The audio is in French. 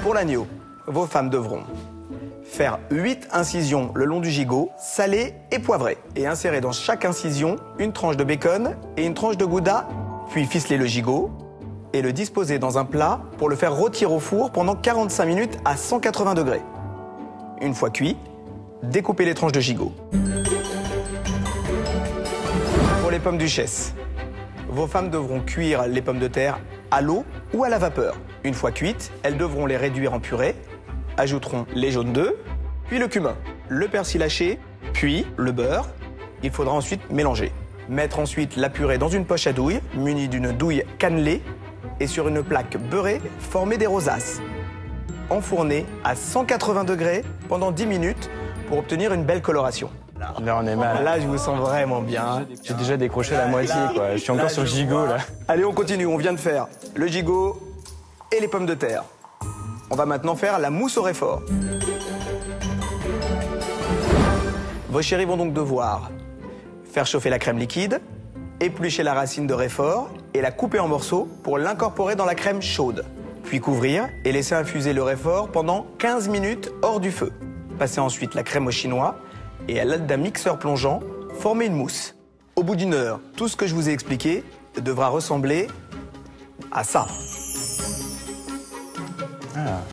Pour l'agneau, vos femmes devront faire 8 incisions le long du gigot, salées et poivrées, et insérer dans chaque incision une tranche de bacon et une tranche de gouda, puis ficeler le gigot et le disposer dans un plat pour le faire rôtir au four pendant 45 minutes à 180 degrés. Une fois cuit, découpez les tranches de gigot. Pour les pommes duchesse, vos femmes devront cuire les pommes de terre à l'eau ou à la vapeur. Une fois cuites, elles devront les réduire en purée, ajouteront les jaunes d'œufs, puis le cumin, le persil haché, puis le beurre. Il faudra ensuite mélanger. Mettre ensuite la purée dans une poche à douille, munie d'une douille cannelée, et sur une plaque beurrée, former des rosaces. Enfourner à 180 degrés pendant 10 minutes pour obtenir une belle coloration. Là, on est mal. Là, je vous sens vraiment bien. J'ai déjà décroché la moitié, quoi. Je suis encore sur le gigot, là. Allez, on continue. On vient de faire le gigot et les pommes de terre. On va maintenant faire la mousse au réfort. Vos chéris vont donc devoir faire chauffer la crème liquide, éplucher la racine de réfort et la couper en morceaux pour l'incorporer dans la crème chaude. Puis couvrir et laisser infuser le réfort pendant 15 minutes hors du feu. Passez ensuite la crème au chinois et à l'aide d'un mixeur plongeant, former une mousse. Au bout d'une heure, tout ce que je vous ai expliqué devra ressembler à ça.